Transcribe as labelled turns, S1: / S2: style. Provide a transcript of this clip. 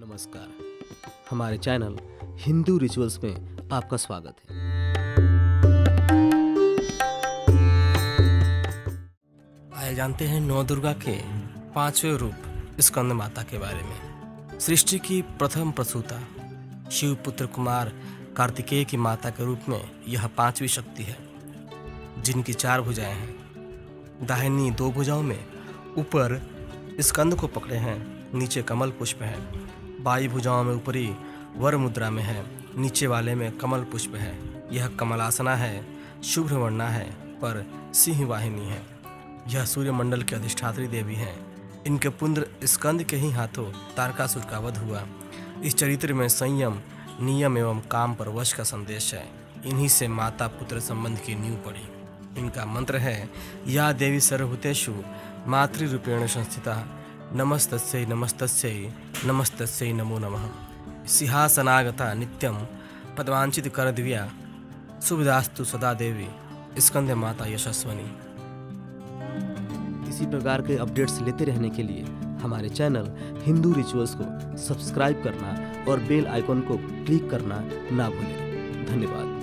S1: नमस्कार, हमारे channel Hindu rituals में आपका स्वागत है।
S2: आइए जानते हैं नौ दुर्गा के पांचवें रूप स्कंद माता के बारे में। सृष्टि की प्रथम प्रसूता शिव पुत्र कुमार कार्तिकेय की माता के रूप में यह पांचवी शक्ति है, जिनकी 4 भुजाएं हैं। दाहिनी 2 भुजाओं में ऊपर स्कंद को पकड़े हैं, नीचे कमल पुष्प है। बाई भुजाओं में ऊपरी वर मुद्रा में है, नीचे वाले में कमल पुष्प है। यह कमलासना है, शुभ्र वर्णा है, पर सिंह वाहिनी है। यह सूर्यमंडल की अधिष्ठात्री देवी हैं। इनके पुत्र स्कंद के ही हाथों तारकासुर का वध हुआ। इस चरित्र में संयम, नियम एवं काम पर वश का संदेश है। इन्हीं से माता पुत्र संबंध की नींव पड़ी। इनका मंत्र है, या देवी सर्वभूतेषु मातृरूपेण संस्थिता नमस्तस्यै नमस्तस्यै नमस्तस्यै नमो नमः। सिंहासनागता नित्यं पद्मांचित कर दिव्या शुभदास्तु सदा देवी स्कंद माता यशस्वनी।
S1: इसी प्रकार के अपडेट्स लेते रहने के लिए हमारे चैनल हिंदू रिचुअल्स को सब्सक्राइब करना और बेल आइकॉन को क्लिक करना ना भूलें। धन्यवाद।